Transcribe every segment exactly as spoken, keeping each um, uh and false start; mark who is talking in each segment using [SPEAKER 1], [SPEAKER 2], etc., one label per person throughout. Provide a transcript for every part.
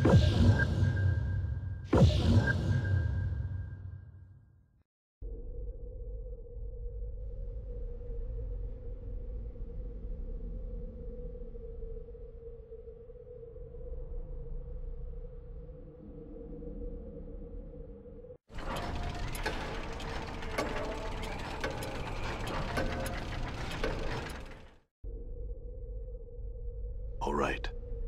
[SPEAKER 1] All right.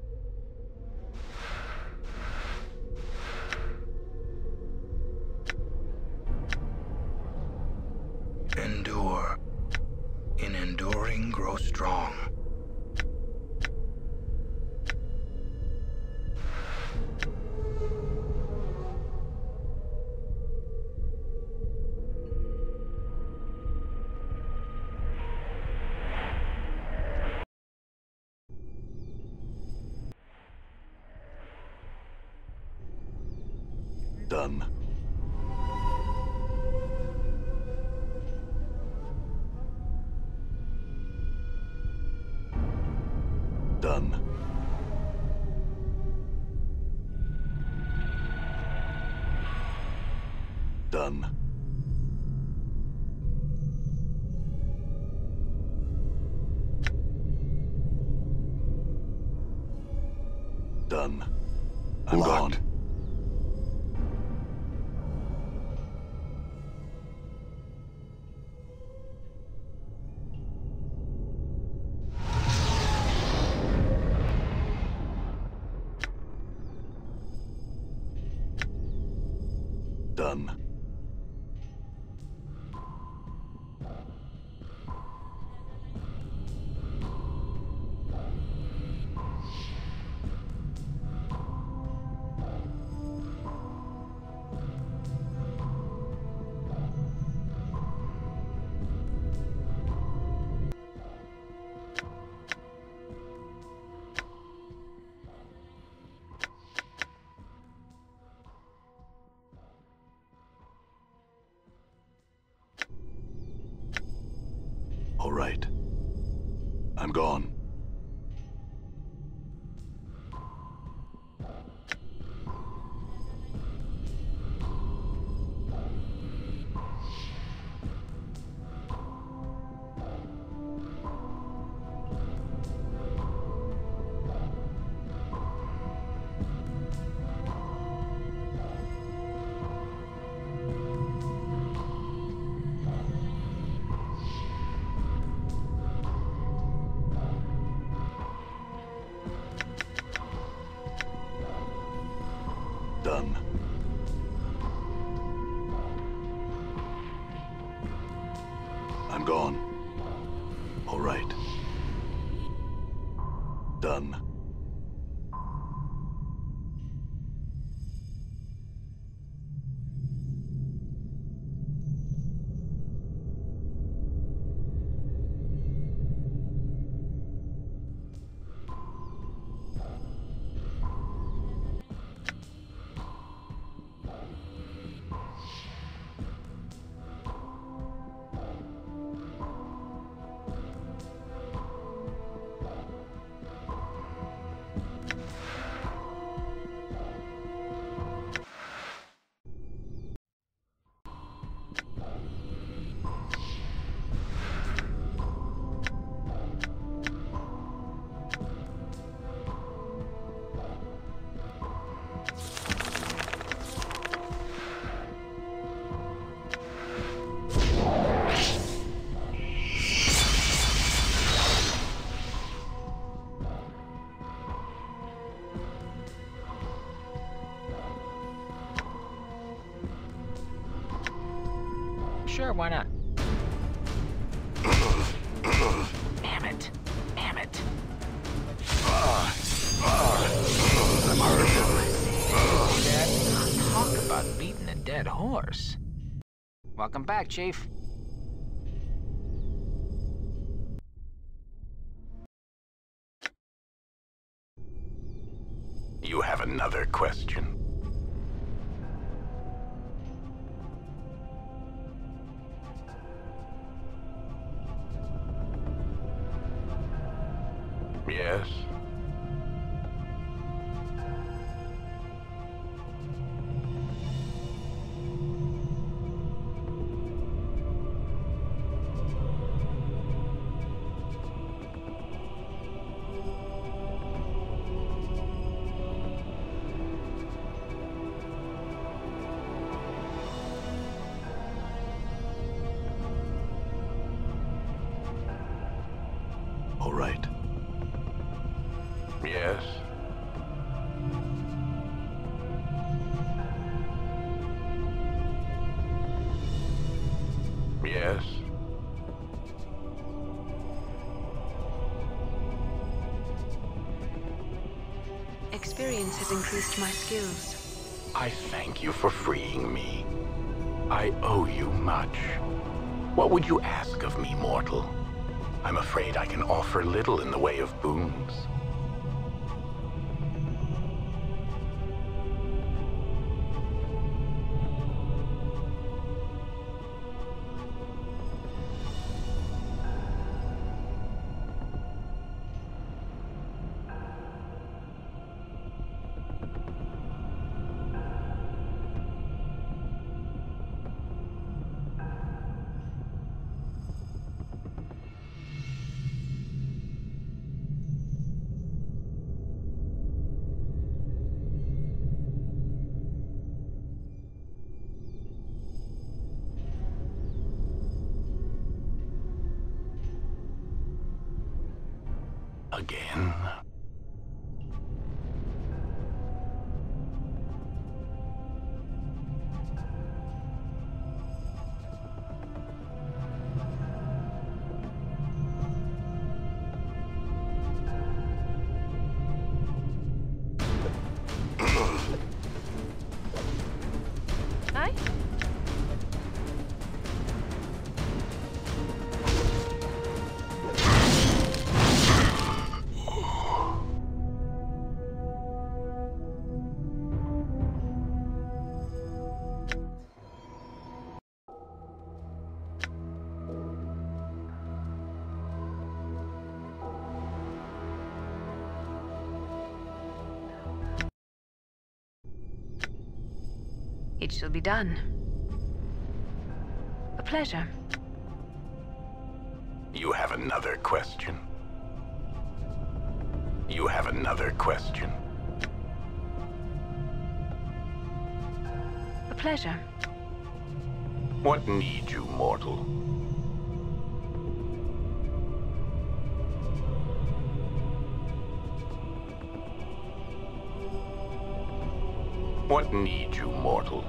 [SPEAKER 2] Endure. In enduring, grow strong.
[SPEAKER 1] Done. Done. Done. Done. I'm
[SPEAKER 3] Locked.
[SPEAKER 1] gone. Done. All right. I'm gone. Done. I'm gone. All right. Done.
[SPEAKER 4] Sure, why not? Damn it. Damn it.
[SPEAKER 3] I'm hurt.
[SPEAKER 4] Dad, talk about beating a dead horse. Welcome back, Chief.
[SPEAKER 3] You have another question? Yes?
[SPEAKER 1] right.
[SPEAKER 3] Yes? Yes?
[SPEAKER 5] Experience has increased my skills.
[SPEAKER 3] I thank you for freeing me. I owe you much. What would you ask of me, mortal? I'm afraid I can offer little in the way of boons. Again?
[SPEAKER 5] Hi. It shall be done. A pleasure.
[SPEAKER 3] You have another question? You have another question?
[SPEAKER 5] A pleasure.
[SPEAKER 3] What need you, mortal? What need you, mortal?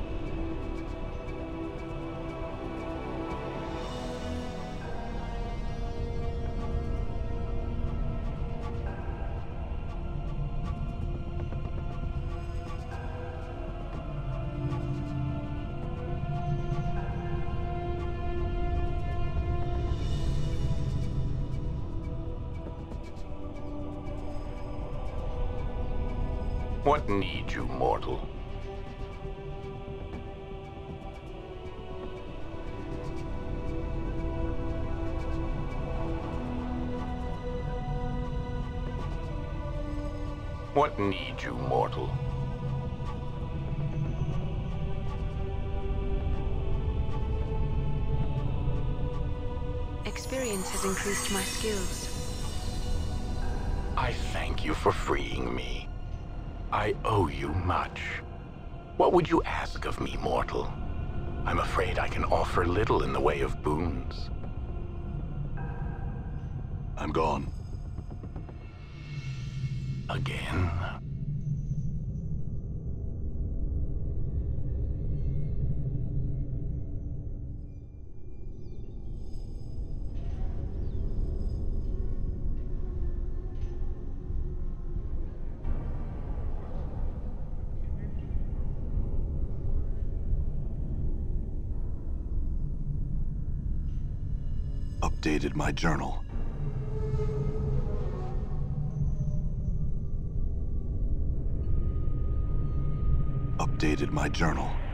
[SPEAKER 3] What need you, mortal? What need you, mortal?
[SPEAKER 5] Experience has increased my skills.
[SPEAKER 3] I thank you for freeing me. I owe you much. What would you ask of me, mortal? I'm afraid I can offer little in the way of boons.
[SPEAKER 1] I'm gone.
[SPEAKER 3] Again?
[SPEAKER 1] Updated my journal. Updated my journal.